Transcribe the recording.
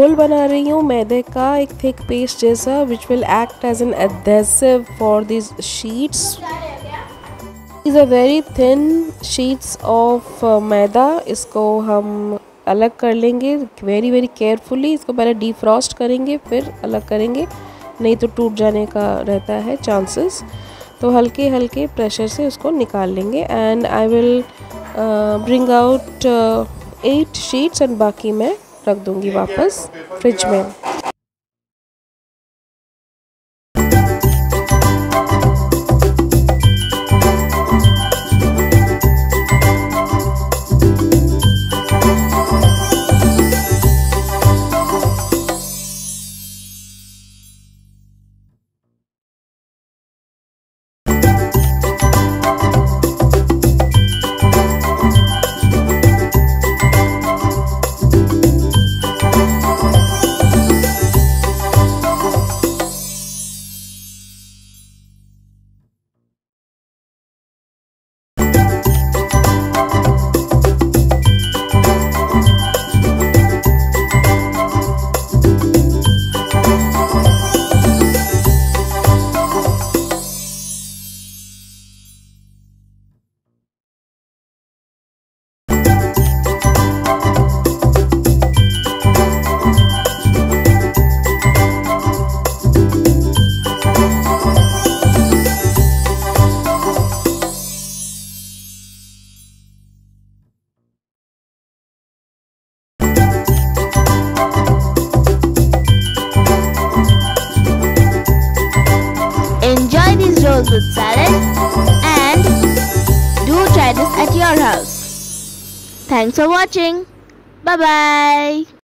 Role बना रही हूँ मैदे का, एक थिक पेस्ट जैसा, which will act as an adhesive for this sheets. These are very thin sheets of maida. इसको हम अलग कर लेंगे वेरी केयरफुली। इसको पहले डीफ्रॉस्ट करेंगे फिर अलग करेंगे, नहीं तो टूट जाने का रहता है चांसेस। तो हल्के हल्के प्रेशर से उसको निकाल लेंगे। And I will bring out 8 sheets and बाकी मैं रख दूँगी वापस फ्रिज में। With salad, and do try this at your house. Thanks for watching. Bye bye.